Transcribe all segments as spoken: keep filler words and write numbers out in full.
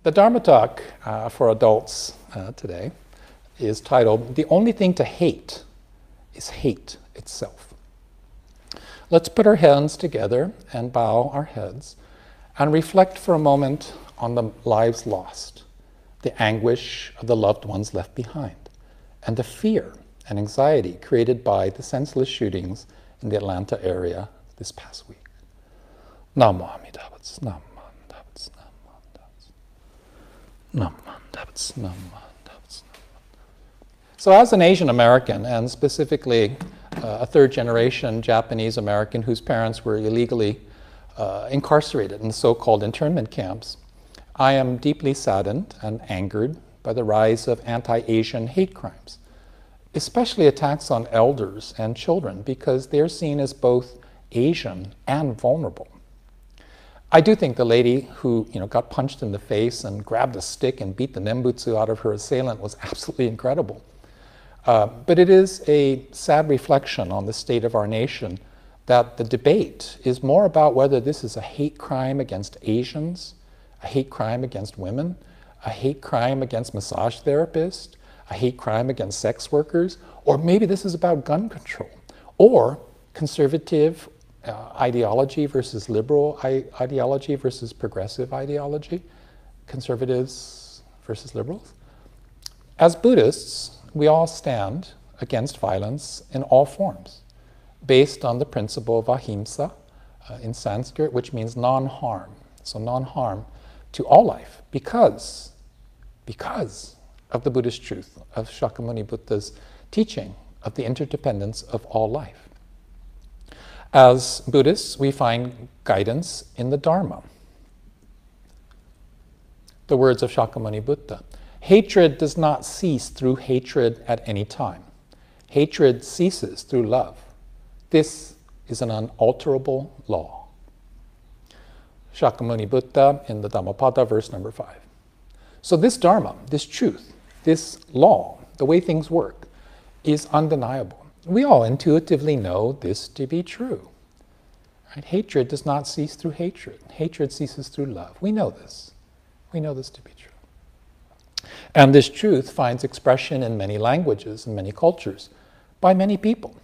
The Dharma Talk uh, for adults uh, today is titled, "The Only Thing to Hate is Hate Itself." Let's put our hands together and bow our heads and reflect for a moment on the lives lost, the anguish of the loved ones left behind, and the fear and anxiety created by the senseless shootings in the Atlanta area this past week. Namo Amida. So as an Asian American, and specifically uh, a third generation Japanese American whose parents were illegally uh, incarcerated in so-called internment camps, I am deeply saddened and angered by the rise of anti-Asian hate crimes, especially attacks on elders and children, because they're seen as both Asian and vulnerable. I do think the lady who you know, got punched in the face and grabbed a stick and beat the nembutsu out of her assailant was absolutely incredible. Uh, but it is a sad reflection on the state of our nation that the debate is more about whether this is a hate crime against Asians, a hate crime against women, a hate crime against massage therapists, a hate crime against sex workers, or maybe this is about gun control, or conservative uh, ideology versus liberal I ideology versus progressive ideology, conservatives versus liberals. As Buddhists, we all stand against violence in all forms, based on the principle of ahimsa uh, in Sanskrit, which means non-harm. So non-harm to all life, because, because of the Buddhist truth of Shakyamuni Buddha's teaching of the interdependence of all life. As Buddhists, we find guidance in the Dharma. The words of Shakyamuni Buddha: hatred does not cease through hatred at any time. Hatred ceases through love. This is an unalterable law. Shakyamuni Buddha in the Dhammapada, verse number five. So this Dharma, this truth, this law, the way things work, is undeniable. We all intuitively know this to be true. Right? Hatred does not cease through hatred. Hatred ceases through love. We know this. We know this to be true. And this truth finds expression in many languages and many cultures by many people.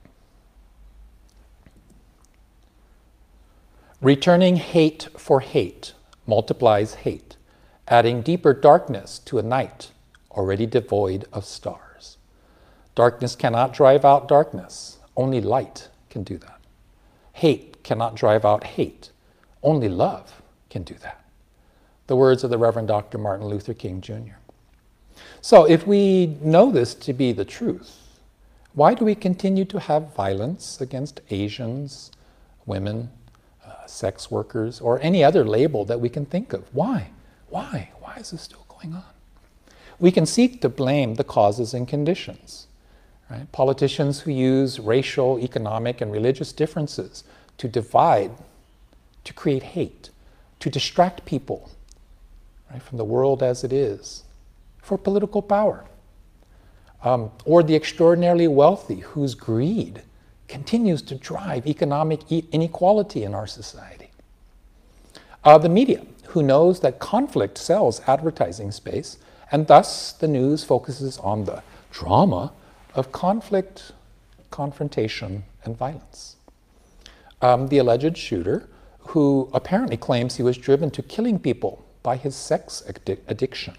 Returning hate for hate multiplies hate, adding deeper darkness to a night already devoid of stars. Darkness cannot drive out darkness. Only light can do that. Hate cannot drive out hate. Only love can do that. The words of the Reverend Doctor Martin Luther King Junior So if we know this to be the truth, why do we continue to have violence against Asians, women, uh, sex workers, or any other label that we can think of? Why? Why? Why is this still going on? We can seek to blame the causes and conditions. Right? Politicians who use racial, economic, and religious differences to divide, to create hate, to distract people right, from the world as it is, for political power. Um, or the extraordinarily wealthy whose greed continues to drive economic e- inequality in our society. Uh, the media, who knows that conflict sells advertising space, and thus the news focuses on the drama of conflict, confrontation, and violence. Um, the alleged shooter, who apparently claims he was driven to killing people by his sex addic addiction.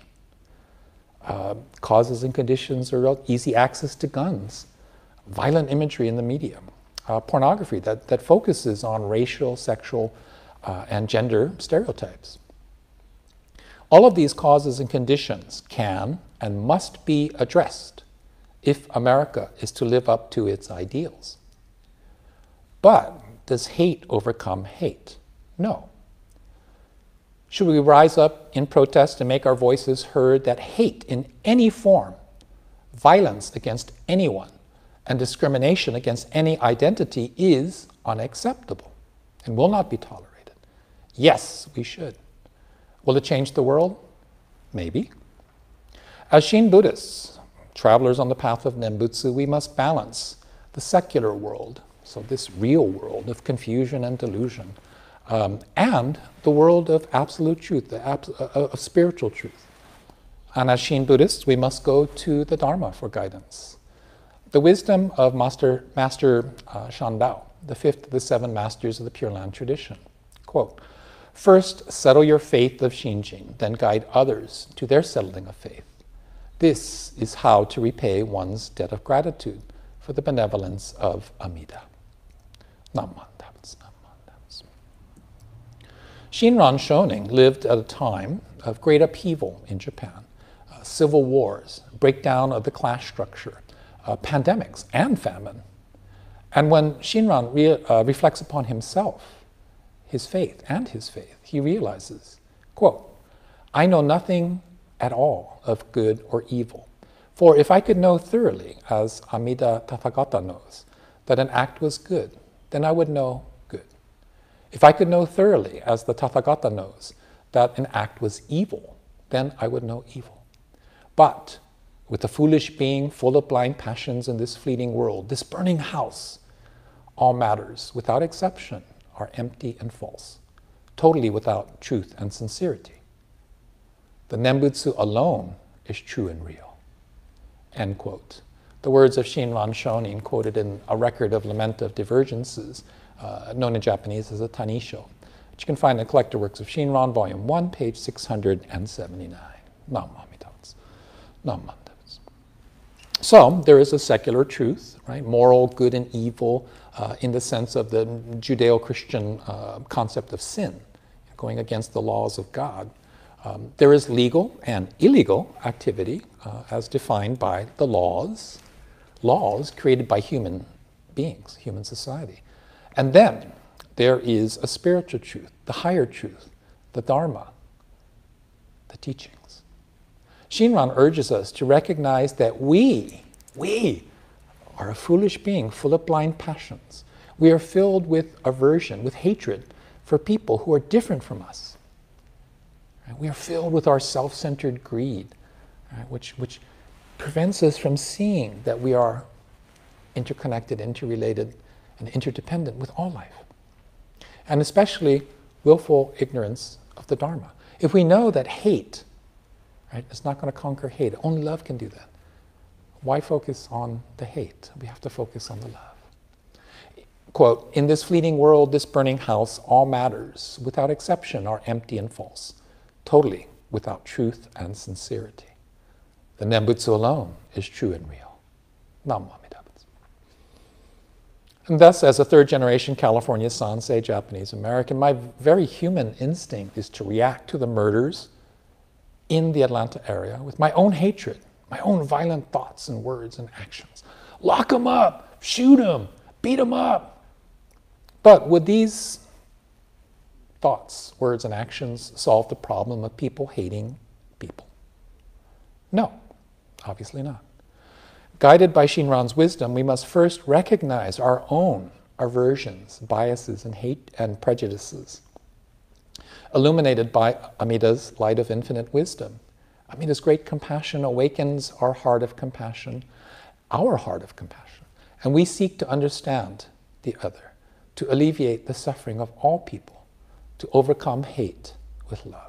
Uh, causes and conditions are easy access to guns, violent imagery in the media, uh, pornography that, that focuses on racial, sexual, uh, and gender stereotypes. All of these causes and conditions can and must be addressed if America is to live up to its ideals. But does hate overcome hate? No. Should we rise up in protest and make our voices heard that hate in any form, violence against anyone, and discrimination against any identity is unacceptable and will not be tolerated? Yes, we should. Will it change the world? Maybe. As Shin Buddhists, travelers on the path of Nembutsu, we must balance the secular world, so this real world of confusion and delusion, um, and the world of absolute truth, the abs uh, of spiritual truth. And as Shin Buddhists, we must go to the Dharma for guidance. The wisdom of Master, Master uh, Shandao, the fifth of the seven masters of the Pure Land tradition. Quote, first, settle your faith of Shinjin, then guide others to their settling of faith. This is how to repay one's debt of gratitude for the benevolence of Amida. Shinran Shonin lived at a time of great upheaval in Japan, uh, civil wars, breakdown of the class structure, uh, pandemics, and famine. And when Shinran re uh, reflects upon himself, his faith, and his faith, he realizes, quote, I know nothing at all of good or evil. For if I could know thoroughly, as Amida Tathagata knows, that an act was good, then I would know good. If I could know thoroughly, as the Tathagata knows, that an act was evil, then I would know evil. But with the foolish being full of blind passions in this fleeting world, this burning house, all matters, without exception, are empty and false, totally without truth and sincerity. The Nembutsu alone is true and real. End quote. The words of Shinran Shonin quoted in a record of lament of divergences, uh, known in Japanese as a tanisho, which you can find in the Collected Works of Shinran, Volume one, page six hundred seventy-nine. Nam Amida Butsu. Nam Amida Butsu. So there is a secular truth, right? Moral, good and evil, uh, in the sense of the Judeo-Christian uh, concept of sin, going against the laws of God. Um, there is legal and illegal activity uh, as defined by the laws, laws created by human beings, human society. And then there is a spiritual truth, the higher truth, the Dharma, the teachings. Shinran urges us to recognize that we, we are a foolish being full of blind passions. We are filled with aversion, with hatred for people who are different from us. Right? We are filled with our self-centered greed, right? which, which prevents us from seeing that we are interconnected, interrelated, and interdependent with all life. And especially willful ignorance of the Dharma. If we know that hate, right, is not going to conquer hate, only love can do that. Why focus on the hate? We have to focus on the love. Quote, in this fleeting world, this burning house, all matters, without exception, are empty and false, totally without truth and sincerity. The Nembutsu alone is true and real. Nam Amida Butsu. And thus, as a third-generation California Sansei Japanese American, my very human instinct is to react to the murders in the Atlanta area with my own hatred, my own violent thoughts and words and actions. Lock them up, shoot them, beat them up. But would these thoughts, words, and actions solve the problem of people hating people? No, obviously not. Guided by Shinran's wisdom, we must first recognize our own aversions, biases, and hate and prejudices. Illuminated by Amida's light of infinite wisdom, Amida's great compassion awakens our heart of compassion, our heart of compassion, and we seek to understand the other, to alleviate the suffering of all people, to overcome hate with love.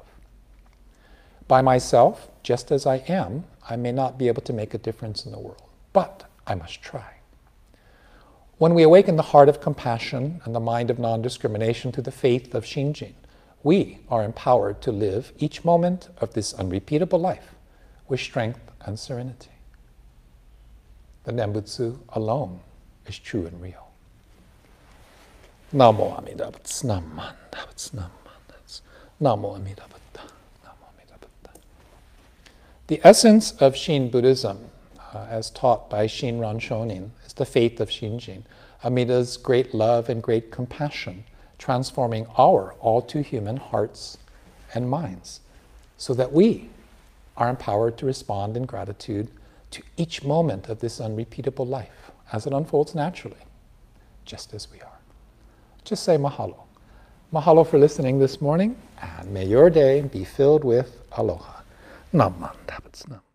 By myself, just as I am, I may not be able to make a difference in the world, but I must try. When we awaken the heart of compassion and the mind of non-discrimination to the faith of Shinjin, we are empowered to live each moment of this unrepeatable life with strength and serenity. The Nembutsu alone is true and real. Namo Amida Butsu, Namo Amida Butsu, Namo Amida Butsu, Namo Amida Butsu, Namo Amida Butsu. The essence of Shin Buddhism, uh, as taught by Shinran Shonin, is the faith of Shinjin, Amida's great love and great compassion, transforming our all-too-human hearts and minds so that we are empowered to respond in gratitude to each moment of this unrepeatable life as it unfolds naturally, just as we are. Just say mahalo. Mahalo for listening this morning, and may your day be filled with aloha. Nam Amida Butsu.